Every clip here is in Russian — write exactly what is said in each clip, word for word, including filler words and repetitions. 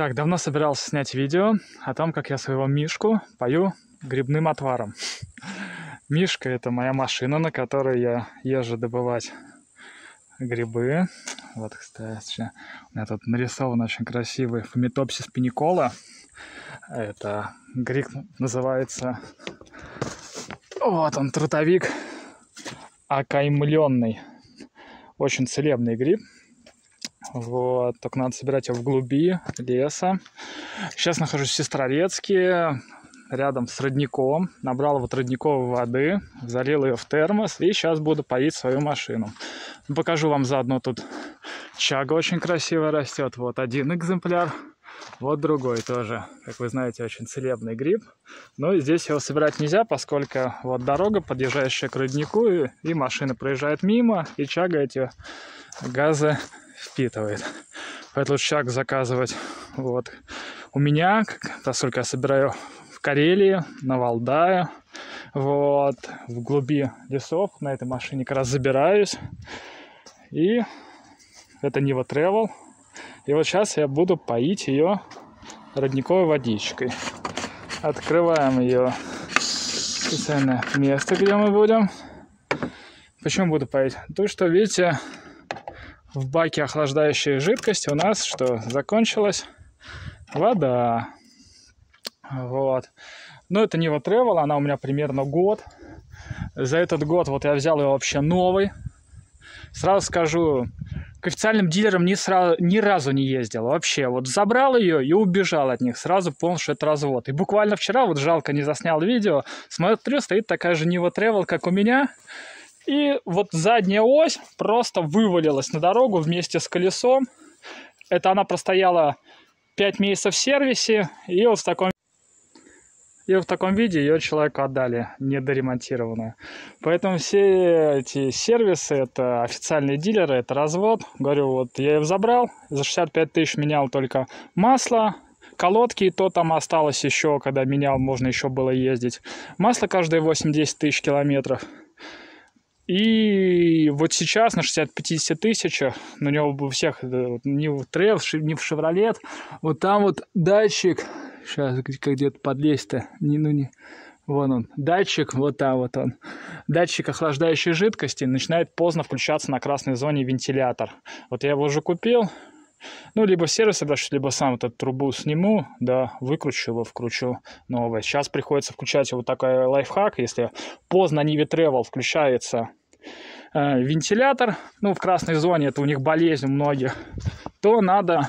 Так, давно собирался снять видео о том, как я своего Мишку пою грибным отваром. Мишка — это моя машина, на которой я езжу добывать грибы. Вот, кстати, у меня тут нарисован очень красивый Фомитопсис паникола. Это гриб называется... Вот он, трутовик окаймленный. Очень целебный гриб. Вот, только надо собирать его в глуби леса. Сейчас нахожусь в Сестрорецке, рядом с родником. Набрал вот родниковой воды, залил ее в термос и сейчас буду поить свою машину. Покажу вам заодно, тут чага очень красиво растет. Вот один экземпляр, вот другой тоже. Как вы знаете, очень целебный гриб. Но здесь его собирать нельзя, поскольку вот дорога, подъезжающая к роднику, и, и машина проезжает мимо, и чага эти газы впитывает. Поэтому чаг заказывать вот у меня, поскольку я собираю в Карелии, на Валдае, вот, в глуби лесов. На этой машине как раз забираюсь. И это Niva Travel. И вот сейчас я буду поить ее родниковой водичкой. Открываем ее специальное место, где мы будем. Почему буду поить? То, что, видите, в баке охлаждающей жидкости у нас что? Закончилась вода. Вот. Но это Niva Travel, она у меня примерно год. За этот год вот я взял ее вообще новый. Сразу скажу, к официальным дилерам ни, сразу, ни разу не ездил. Вообще, вот забрал ее и убежал от них. Сразу понял, что это развод. И буквально вчера, вот жалко, не заснял видео, смотрю, стоит такая же Niva Travel, как у меня. И вот задняя ось просто вывалилась на дорогу вместе с колесом. Это она простояла пять месяцев в сервисе. И вот в таком, и вот в таком виде ее человеку отдали, недоремонтированную. Поэтому все эти сервисы, это официальные дилеры, это развод. Говорю, вот я ее забрал, за шестьдесят пять тысяч менял только масло. Колодки, и то там осталось еще, когда менял, можно еще было ездить. Масло каждые восемь-десять тысяч километров. И вот сейчас на шестьдесят-пятьдесят тысячах, на него у всех, ни в Travel, ни в Chevrolet, вот там вот датчик, сейчас где-то подлезть-то, не, ну не, вон он, датчик, вот там вот он, датчик охлаждающей жидкости начинает поздно включаться на красной зоне вентилятор. Вот я его уже купил, ну, либо в сервис обращусь, либо сам вот эту трубу сниму, да, выкручу его, вкручу новое. Сейчас приходится включать вот такой лайфхак, если поздно Niva Travel включается э, вентилятор, ну, в красной зоне, это у них болезнь у многих, то надо,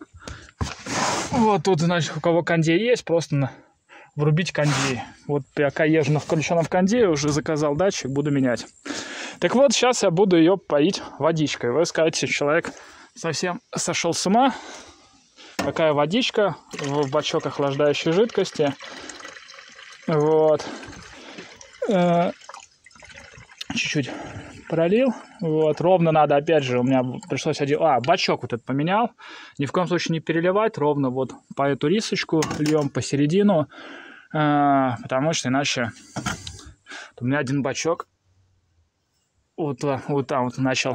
вот тут, значит, у кого кондей есть, просто врубить кондей. Вот пока езжу на включенном кондее, уже заказал датчик, буду менять. Так вот, сейчас я буду ее поить водичкой. Вы скажете, человек совсем сошел с ума. Какая водичка в бачок охлаждающей жидкости. Вот. Чуть-чуть пролил. Вот. Ровно надо, опять же, у меня пришлось один... А, бачок вот этот поменял. Ни в коем случае не переливать. Ровно вот по эту рисочку льем посередину. Потому что иначе у меня один бачок вот, вот там вот начал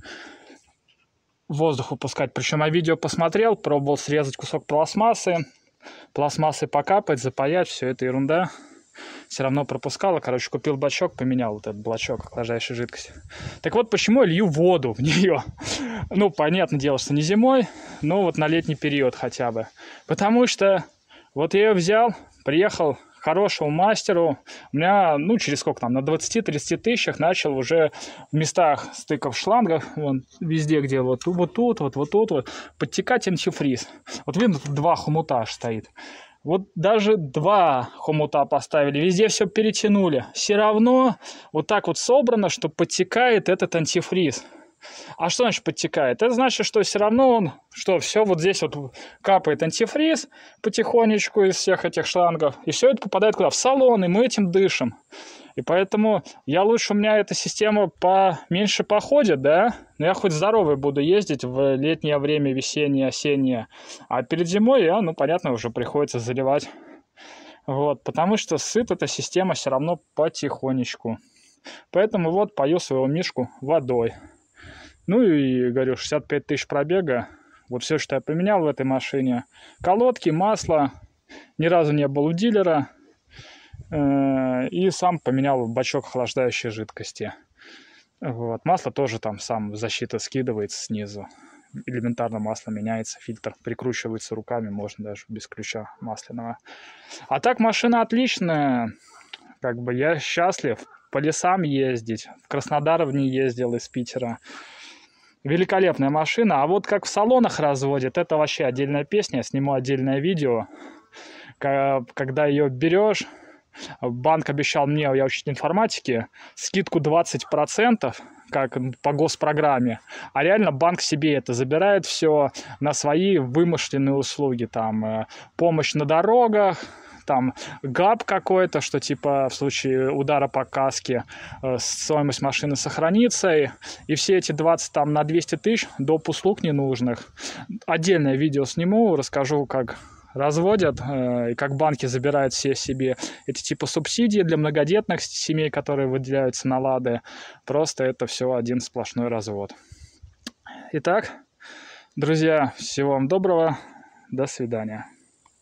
воздух выпускать. Причем я видео посмотрел, пробовал срезать кусок пластмассы, пластмассы покапать, запаять, все это ерунда. Все равно пропускало. Короче, купил бачок, поменял вот этот бачок охлаждающей жидкости. Так вот, почему я лью воду в нее? Ну, понятное дело, что не зимой, но вот на летний период хотя бы. Потому что вот я ее взял, приехал к хорошему мастеру. У меня, ну, через сколько там, на двадцати-тридцати тысячах начал уже в местах стыков шлангов, вон, везде, где вот, вот тут, вот, вот тут, вот, подтекать антифриз. Вот видно, тут два хомута аж стоит. Вот даже два хомута поставили, везде все перетянули. Все равно вот так вот собрано, что подтекает этот антифриз. А что значит подтекает? Это значит, что все равно он, что все вот здесь вот капает антифриз потихонечку из всех этих шлангов, и все это попадает куда? В салон, и мы этим дышим. И поэтому я лучше, у меня эта система поменьше походит, да, но я хоть здоровый буду ездить в летнее время, весеннее, осеннее, а перед зимой я, ну, понятно, уже приходится заливать. Вот, потому что сыт эта система все равно потихонечку. Поэтому вот пою своего Мишку водой. Ну и, говорю, шестьдесят пять тысяч пробега, Вот все, что я поменял в этой машине. Колодки, масло. Ни разу не был у дилера. И сам поменял бачок охлаждающей жидкости. Вот. Масло тоже там сам защита скидывается снизу. Элементарно масло меняется, фильтр прикручивается руками, можно даже без ключа масляного. А так машина отличная. Как бы я счастлив по лесам ездить. В Краснодар в ней ездил из Питера. Великолепная машина. А вот как в салонах разводят, это вообще отдельная песня. Я сниму отдельное видео. Когда ее берешь, банк обещал мне, я учитель информатики, скидку двадцать процентов, как по госпрограмме. А реально банк себе это забирает все на свои вымышленные услуги. Там помощь на дорогах, там гап какой-то, что типа в случае удара по каске э, стоимость машины сохранится, и, и все эти двадцать там на двести тысяч доп. Услуг ненужных. Отдельное видео сниму, расскажу, как разводят э, и как банки забирают все себе эти типа субсидии для многодетных семей, которые выделяются на лады. Просто это все один сплошной развод. Итак, друзья, всего вам доброго, до свидания.